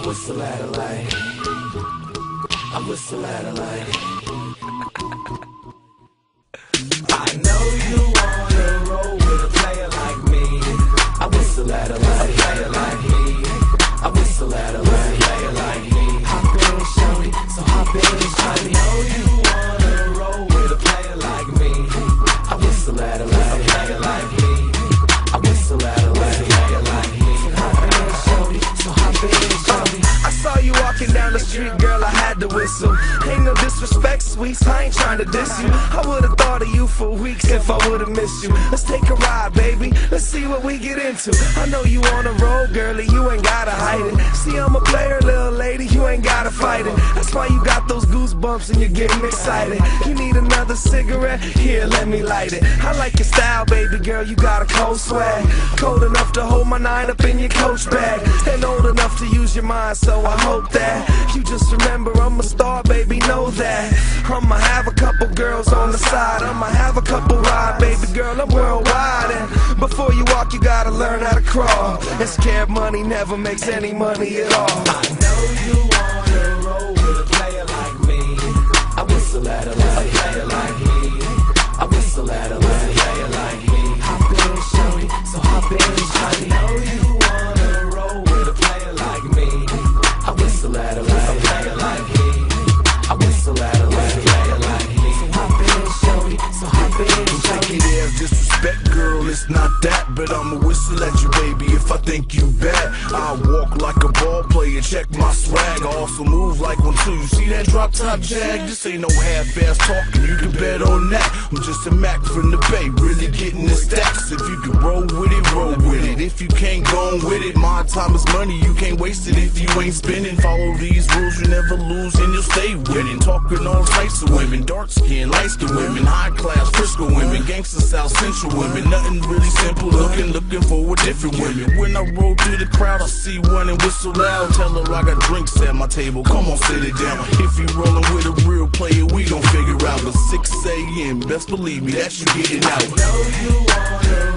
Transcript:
whistle at a light. I whistle at a light. I know you wanna roll with a player like me. I whistle at a light. A player like me. I whistle at a light. Player like me. Hop in, shorty, so hop in, shorty. I know you wanna roll with a player like me. I whistle at a light. A player like me. I whistle at a light. Player like me. Hop in, shorty, so hop in, shorty. I saw you walking down the street, girl, I had to whistle. Ain't no disrespect, sweets, I ain't trying to diss you. I would've thought of you for weeks if I would've missed you. Let's take a ride, baby, let's see what we get into. I know you on the road, girlie, you ain't gotta hide it. See, I'm a player, little lady, you ain't gotta fight it. That's why you got those goosebumps and you're getting excited. You need another cigarette? Here, let me light it. I like your style, baby girl, you got a cold swag. Cold enough to hold my 9 up in your coach bag. And old enough to use your mind, so I hope that you just remember I'm a star, baby, know that. I'ma have a couple girls on the side, I'ma have a couple ride, baby girl, I'm worldwide. And before you walk, you gotta learn how to crawl. And scared money never makes any money at all. I know you wanna roll with a player like me. I whistle at a light. A player like me. I whistle at a light. A player like me. Hop in, shorty, so hop in, shorty. I know you wanna roll with a player like me. I whistle at a light. A player like me. I whistle at a light. A player like me. So hop in, shorty, so hop in, shorty. Take it as disrespect, girl, it's not that. But I'ma whistle at you, baby, if I think you bad. I walk like a ball player, check my swag. I also move like one too. You see that drop top jag? This ain't no half-ass talking, you can bet on that. I'm just a Mac from the Bay, really getting the stacks. If you can roll with it, roll with it. If you can't go on with it, my time is money, you can't waste it if you ain't spending. Follow these rules, you never lose and you'll stay winning. Talking all types of women, dark skin, light skin women, high class, Frisco women, gangsta South Central women. Nothing really simple, looking for a different women. When I roll through the crowd, I see one and whistle loud. Tell her I got drinks at my table, come on, sit it down. If you rollin' with a real player, we gon' figure out. But 6 a.m., best believe me, that you getting out. I know you wanna